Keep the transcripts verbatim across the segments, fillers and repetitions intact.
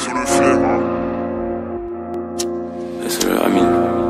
sur le flemme, hein. C'est le Amine.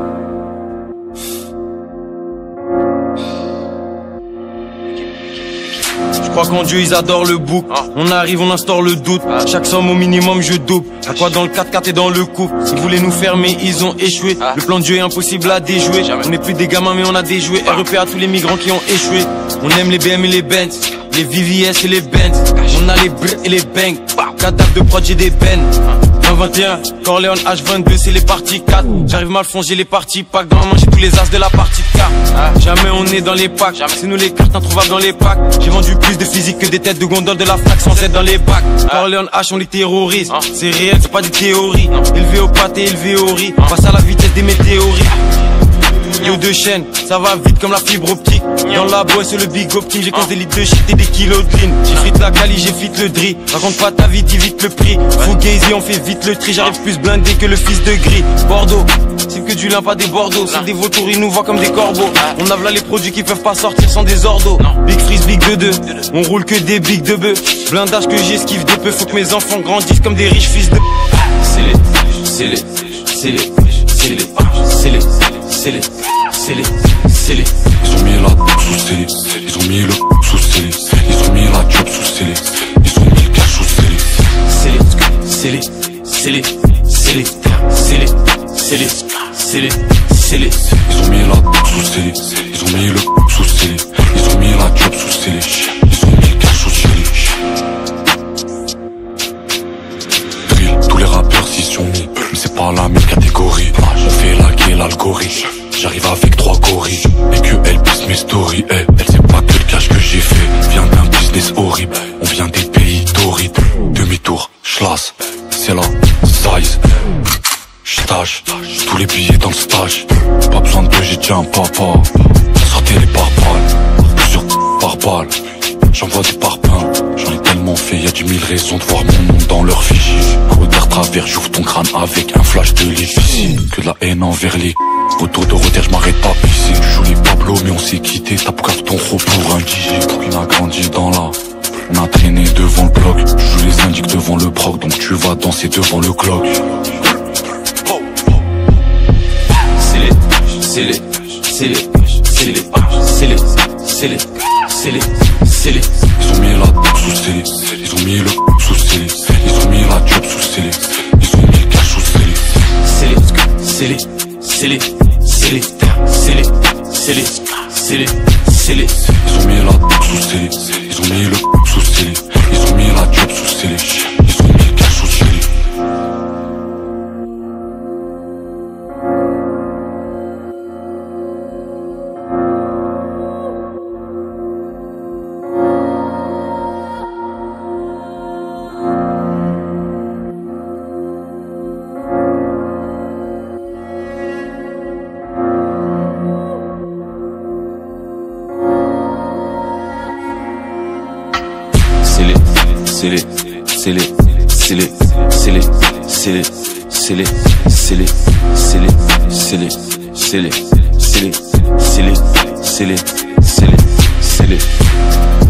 Je crois qu'en Dieu ils adorent le bouc. ah. On arrive, on instaure le doute. ah. Chaque somme au minimum je double. À quoi dans le quatre quatre et dans le couple. Ils voulaient nous fermer, ils ont échoué. ah. Le plan de Dieu est impossible à déjouer. Jamais. On n'est plus des gamins mais on a déjoué. ah. R E P à tous les migrants qui ont échoué. On aime les B M et les Benz, les V V S et les Benz. On a les brr et les bangs. Cadavre de prod j'ai des bennes. vingt vingt et un, Corleone H vingt-deux c'est les parties quatre. J'arrive mal fond, j'ai les parties pack. Dans la main j'ai tous les as de la partie de cartes. Jamais on est dans les packs, c'est nous les cartes introuvables dans les packs. J'ai vendu plus de physique que des têtes de gondole de la flaque sans être dans les bacs. Corleone H on les terrorise, c'est réel, c'est pas des théories. Élevé au pâté, élevé au riz, passe à la vitesse des météorites. Yo de chaîne, ça va vite comme la fibre optique. Dans la boîte c'est le big optim. J'ai quinze litres de shit et des kilos de green. J'ai frite la cali, j'ai fit le dri. Raconte pas ta vie, dis vite le prix. Fugazi, on fait vite le tri. J'arrive plus blindé que le fils de gris. Bordeaux, c'est que du lin, pas des Bordeaux. C'est des vautours, ils nous voient comme des corbeaux. On a là les produits qui peuvent pas sortir sans des ordos. Big freeze, big de deux. On roule que des big de bœuf. Blindage que j'esquive de peu. Faut que mes enfants grandissent comme des riches fils de. C'est les, c'est les, c'est les, c'est les, c'est les, c'est les, c'est les, c'est les. Ils ont mis la tête sous scellé, ils ont mis le sous scellé, ils ont mis la job sous scellé, ils ont mis le cash sous scellé. C'est les, c'est les, c'est les, c'est les, c'est les, c'est les, c'est les, c'est les. Ils ont mis la tête sous scellé, ils ont mis le sous scellé, ils ont mis la job sous scellé, ils ont mis le cash sous scellé. Drill, tous les rappeurs s'y sont mis, mais c'est pas la même catégorie. On fait laquer l'algorithme. J'arrive avec trois gorilles et que elle pisse mes stories. Eh, elle sait pas que le cash que j'ai fait vient d'un business horrible. On vient des pays torrides. Demi-tour, schlass, c'est la size. J'tâche, tous les billets dans le stage. Pas besoin de deux, j'ai déjà un papa. Sortez les pare-balles, plusieurs par balle. J'envoie des parpaings, j'en ai tellement fait, y'a dix mille raisons de voir mon nom dans leur fichier. Regarde travers, j'ouvre ton crâne avec un flash de l'efficient. Que de la haine envers les autour de Roder, j'm'arrête pas pisser. Tu joues les Pablo mais on s'est quitté, tape grave ton gros pour un guichet. On a grandi dans la, on a traîné devant le bloc. Je joue les indiques devant le proc, donc tu vas danser devant le clock. C'est les, c'est les, c'est les, c'est les, c'est les, c'est les, c'est les, c'est les. Ils ont mis la tête sous scellé, ils ont mis le sous scellé, ils ont mis la job sous scellé, ils ont mis le cash sous scellé. C'est les, c'est les, c'est les, c'est les, c'est les, c'est les, c'est les, c'est les. Ils ont mis la tête sous scellé, ils ont mis le sous scellé, ils ont mis la job sous scellé, ils ont mis le cash sous scellé. C'est les, c'est les, c'est les, c'est les, c'est les, c'est les, c'est les, c'est les, c'est les, c'est les, c'est les, c'est les, c'est les, c'est les, c'est les, c'est les.